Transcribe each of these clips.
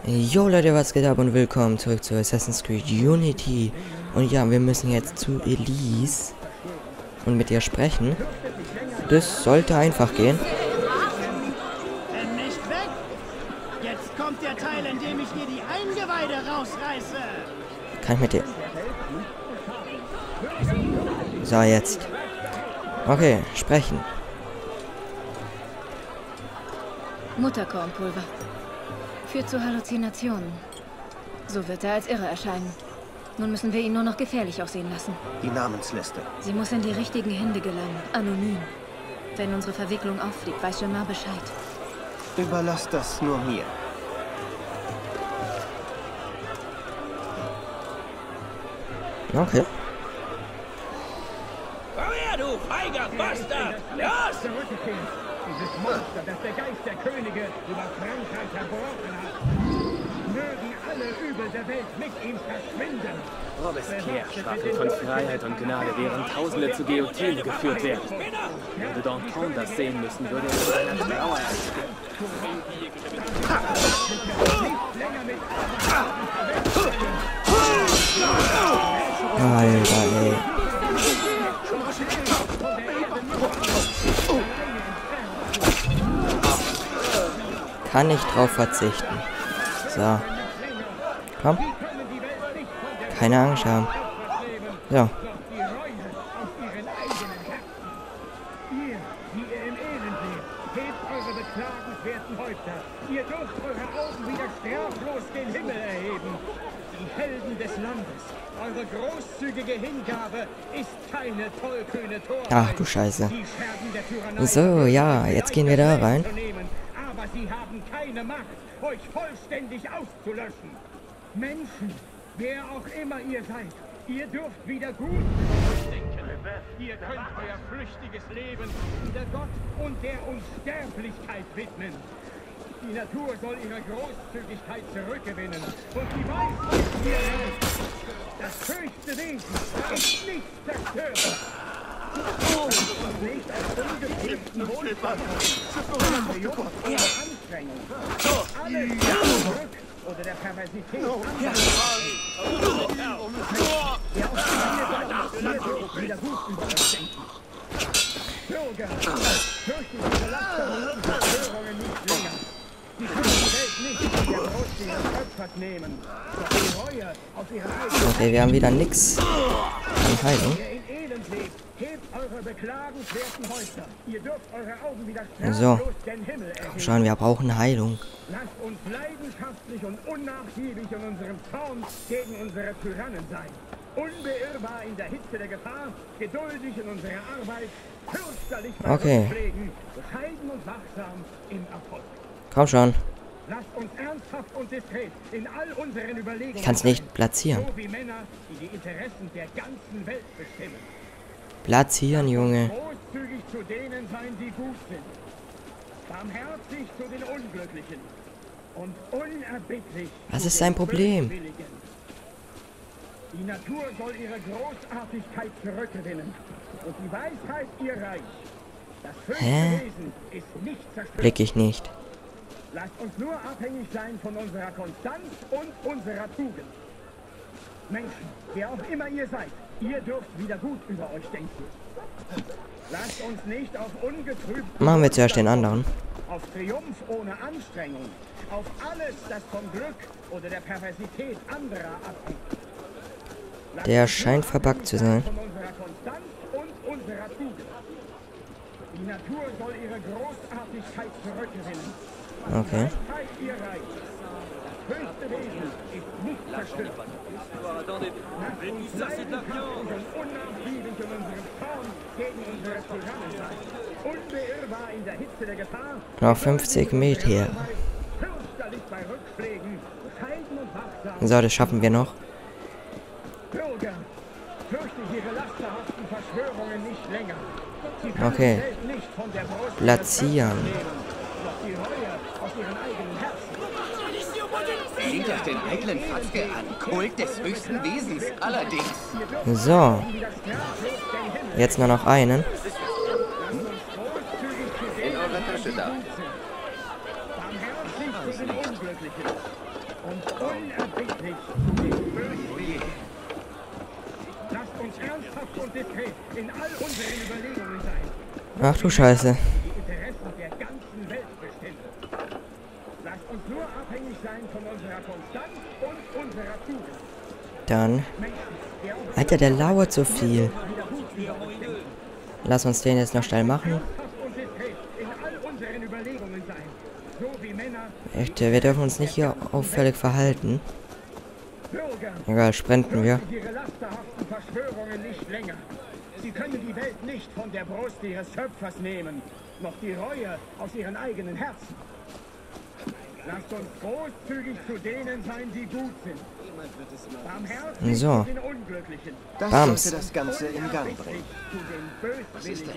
Jo Leute, was geht ab und willkommen zurück zu Assassin's Creed Unity. Und ja, wir müssen jetzt zu Elise und mit ihr sprechen. Das sollte einfach gehen. Renn nicht weg! Jetzt kommt der Teil, in dem ich dir die Eingeweide rausreiße! Kann ich mit dir... So, jetzt. Okay, sprechen. Mutterkornpulver. Führt zu Halluzinationen. So wird er als irre erscheinen. Nun müssen wir ihn nur noch gefährlich aussehen lassen. Die Namensliste. Sie muss in die richtigen Hände gelangen. Anonym. Wenn unsere Verwicklung auffliegt, weiß Jamar Bescheid. Überlass das nur mir. Okay. Komm her, du feiger Bastard! Los! Dieses Monster, das der Geist der Könige über Frankreich verbrochen hat. Mögen alle Übel der Welt mit ihm verschwinden. Robespierre sprach von Freiheit und Gnade, während Tausende zu Guillotine geführt werden. Würde Danton das sehen müssen, würde er mit einer Trauer ersticken. Alter, ey. Kann nicht drauf verzichten. So. Komm. Keine Angst haben. So. Ihr, die ihr im Elend lebt, hebt eure beklagenswerten Häupter. Ihr dürft eure Augen wieder straflos gen Himmel erheben. Die Helden des Landes, eure großzügige Hingabe ist keine tollkühne Torheit. Ach du Scheiße. Die Scherben der Tyrannei So, ja, jetzt gehen wir da rein. Aber sie haben keine Macht, euch vollständig auszulöschen. Menschen, wer auch immer ihr seid, ihr dürft wieder gut denken. Ihr könnt euer flüchtiges Leben wieder Gott und der Unsterblichkeit widmen. Die Natur soll ihre Großzügigkeit zurückgewinnen und die Weisheit ihr Reich. Das höchste Wesen ist nicht zerstört. Nicht als ungeprüften Wohlstand. Ohne Anstrengung. Alles Glück oder der Perversität anderer. Der auf die wieder gut über euch denken. Bürger, fürchten diese Laster und Verstörungen nicht länger. Sie können die Welt nicht von der Brust ihres Schöpfers nehmen. Doch die Reue auf ihre eigene. Okay, wir haben wieder nix an Heilung. Wer in Elend lebt, hebt eure beklagenswerten Häupter. Ihr dürft eure Augen wieder So. straflos gen Himmel erheben. Schauen, wir brauchen Heilung. Lasst uns leidenschaftlich und unnachgiebig in unserem Zorn gegen unsere Tyrannen sein. Unbeirrbar in der Hitze der Gefahr, geduldig in unserer Arbeit, fürchterlich bei Okay. Rückschlägen, bescheiden und wachsam im Erfolg. Komm schon. Lasst uns ernsthaft und diskret in all unseren Überlegungen Ich kann es nicht platzieren. so wie Männer, die die Interessen der ganzen Welt bestimmen. Platzieren, Junge. Großzügig zu denen sein, die gut sind. Barmherzig zu den Unglücklichen. Und unerbittlich Was zu ist den sein Problem? Böswilligen. Die Natur soll ihre Großartigkeit zurückgewinnen. Und die Weisheit ihr Reich. Das höchste Wesen ist nicht zerstört. Blick ich nicht. Lasst uns nur abhängig sein von unserer Konstanz und unserer Tugend. Menschen, wer auch immer ihr seid, ihr dürft wieder gut über euch denken. Lasst uns nicht auf ungetrübten Machen wir zuerst den anderen. auf Triumph ohne Anstrengung, auf alles, das vom Glück oder der Perversität anderer abhängt. Lasst Der uns scheint nur verbuggt zu abhängig sein. Von unserer Konstanz und unserer Tugend. Die Natur soll ihre Großartigkeit zurückgewinnen. Okay. Weisheit ihr Reich. Das höchste Wesen ist nicht zerstört. Lasst uns leidenschaftlich und unnachgiebig in unserem Zorn gegen unsere Tyrannen sein. Unbeirrbar in der Hitze der Gefahr. Noch 50 Meter. Fürchterlich bei Rückschlägen. Bescheiden und wachsam. So, das schaffen wir noch. Bürger, fürchtet ihre lasterhaften Verschwörungen nicht länger. Sie können Okay. die Welt nicht von der Brust Platzieren. ihres Schöpfers nehmen, doch die Reue aus ihren eigenen Herzen. Seht euch den eitlen Fatzke an. Kult des höchsten Wesens. Allerdings. So. Jetzt nur noch einen. In eurer Tasche da. Barmherzig zu den Unglücklichen. und unerbittlich den Bösen. Lasst uns ernsthaft und diskret in all unseren Überlegungen sein. Ach du Scheiße. Die Interessen der ganzen Welt bestimmen. Lasst uns nur abhängig sein von unserer Konstanz und unserer Tugend. Dann. Alter, der lauert so viel. Lass uns den jetzt noch schnell machen. Echt, wir dürfen uns nicht hier auffällig verhalten. Egal, sprinten wir. Sie können die Welt nicht von der Brust ihres Schöpfers nehmen, noch die Reue aus ihren eigenen Herzen. Lasst uns großzügig zu denen sein, die gut sind. Barmherzig so. zu den Unglücklichen. Das Bams. sollte das Ganze in Gang bringen. Zu den Böswilligen.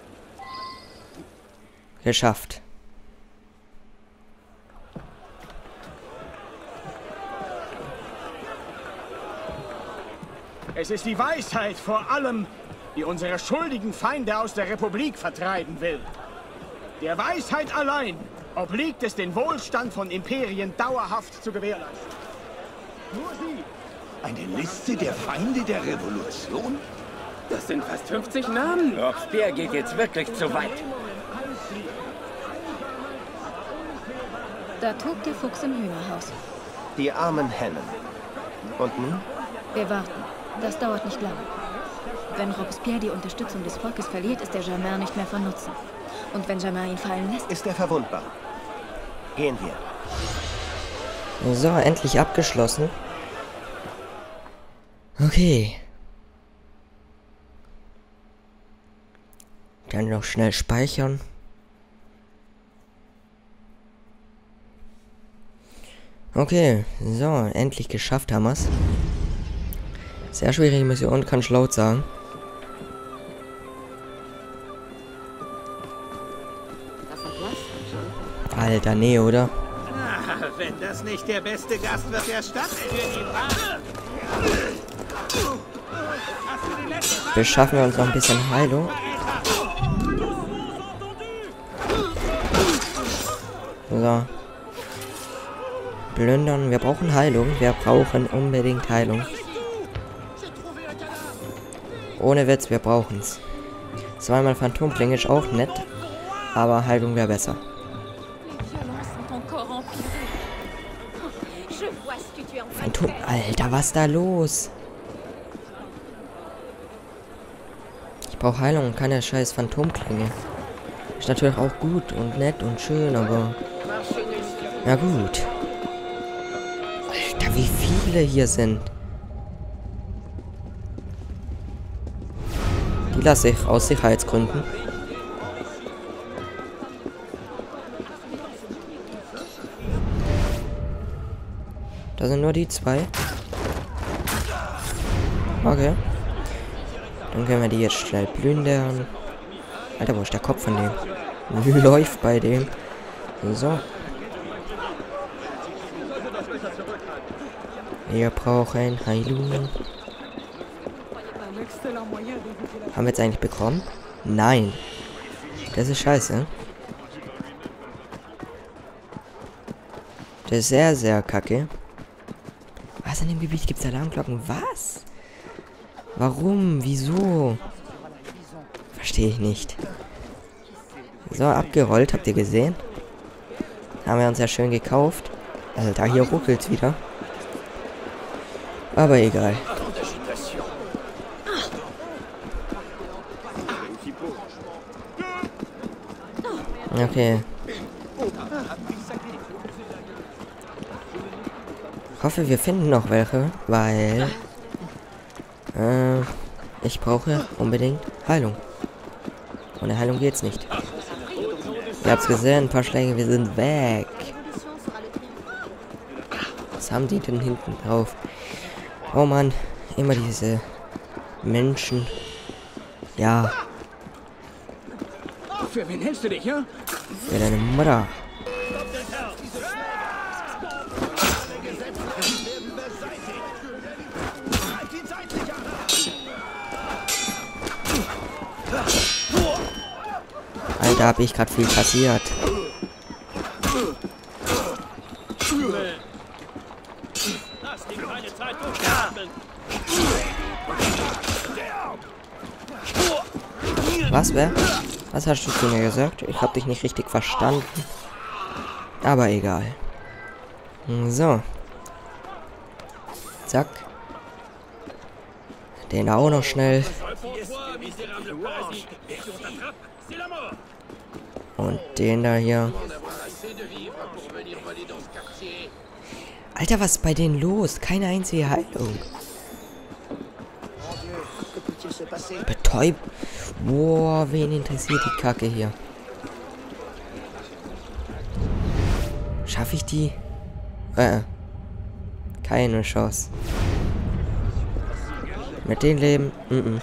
Geschafft. Es ist die Weisheit vor allem, die unsere schuldigen Feinde aus der Republik vertreiben will. Der Weisheit allein obliegt es, den Wohlstand von Imperien dauerhaft zu gewährleisten. Nur sie. Eine Liste der Feinde der Revolution? Das sind fast 50 Namen. Robespierre geht jetzt wirklich zu weit. Da tobt der Fuchs im Hühnerhaus. Die armen Hennen. Und nun? Wir warten. Das dauert nicht lange. Wenn Robespierre die Unterstützung des Volkes verliert, ist der Germain nicht mehr von Nutzen. Und wenn Germain ihn fallen lässt... Ist er verwundbar? Gehen wir. So, endlich abgeschlossen. Okay. Dann noch schnell speichern. Okay, so, endlich geschafft haben wir's. Sehr schwierige Mission, kann ich laut sagen. Alter, nee, oder? Ah, wenn das nicht der beste Gastwirt der Stadt ist. Beschaffen wir uns noch ein bisschen Heilung. So. Plündern. Wir brauchen Heilung. Wir brauchen unbedingt Heilung. Ohne Witz, wir brauchen's. Zweimal Phantomklinge ist auch nett. Aber Heilung wäre besser. Phantom... Alter, was ist da los? Ich brauche Heilung und keine scheiß Phantomklinge. Ist natürlich auch gut und nett und schön, aber... Na gut. Alter, wie viele hier sind. Die lasse ich aus Sicherheitsgründen. Da sind nur die zwei. Okay. Dann können wir die jetzt schnell plündern. Alter, wo ist der Kopf von dem? Läuft bei dem. So. Wir brauchen Heilung. Haben wir jetzt eigentlich bekommen? Nein. Das ist scheiße. Das ist sehr, sehr kacke. Was in dem Gebiet gibt es Alarmglocken? Was? Warum? Wieso? Verstehe ich nicht. So, abgerollt, habt ihr gesehen? Haben wir uns ja schön gekauft. Alter, hier ruckelt's wieder. Aber egal. Okay. Ich hoffe, wir finden noch welche, weil ich brauche unbedingt Heilung. Ohne Heilung geht's nicht. Ihr habt's gesehen, ein paar Schläge, wir sind weg. Was haben die denn hinten drauf? Oh Mann, immer diese Menschen. Ja. Für wen hältst du dich, ja? Für deine Mutter. Alter, hab ich gerade viel kassiert. Was, wer? Was hast du zu mir gesagt? Ich habe dich nicht richtig verstanden. Aber egal. So. Zack. Den da auch noch schnell. Und den da hier. Alter, was ist bei denen los? Keine einzige Heilung. Betäubt. Boah, wen interessiert die Kacke hier? Schaffe ich die? Keine Chance. Mit den Leben?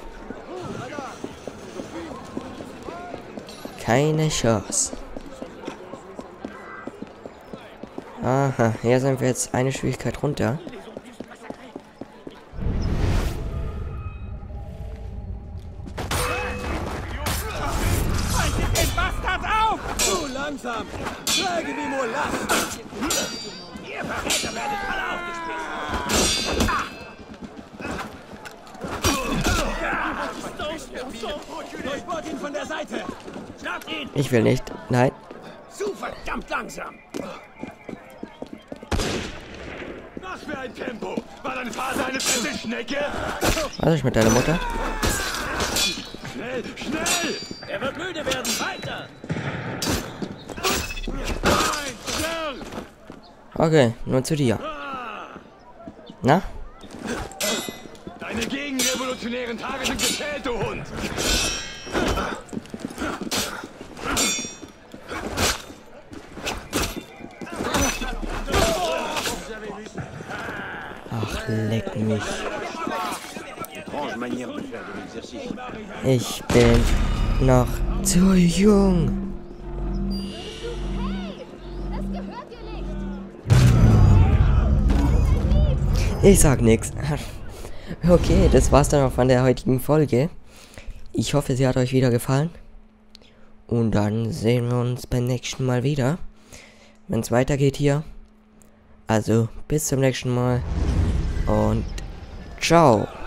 Keine Chance. Aha, hier sind wir jetzt eine Schwierigkeit runter. Langsam! Schlage wie nur Last! Ihr Verräter werdet alle aufgespießt! Durchbohrt ihn von der Seite! Schnappt ihn! Ich will nicht. Nein. Zu verdammt langsam! Was für ein Tempo! War dein Vater eine fette Schnecke? Was ist mit deiner Mutter? Schnell, schnell! Er wird müde werden! Weiter! Okay, nur zu dir. Na? Deine gegenrevolutionären Tage sind gezählt, du Hund! Ach, leck mich. Ich bin noch zu jung. Ich sag nix. Okay, das war's dann auch von der heutigen Folge. Ich hoffe, sie hat euch wieder gefallen. Und dann sehen wir uns beim nächsten Mal wieder, wenn es weitergeht hier. Also, bis zum nächsten Mal. Und ciao.